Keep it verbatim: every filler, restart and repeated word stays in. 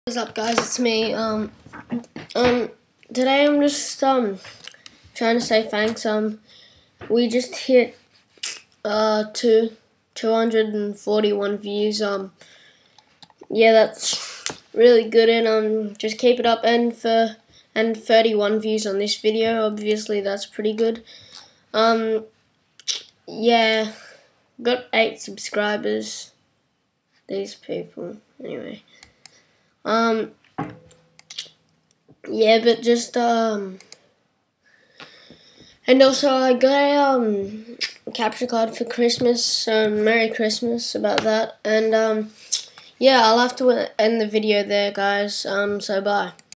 What's up, guys? It's me. Um, um, today I'm just um trying to say thanks. Um, we just hit uh two two hundred and forty one views. Um, yeah, that's really good, and um, just keep it up. And for and thirty one views on this video. Obviously, that's pretty good. Um, yeah, got eight subscribers. These people, anyway. Um. Yeah, but just um, and also I got a um capture card for Christmas. So Merry Christmas about that. And um, yeah, I'll have to end the video there, guys. Um, so bye.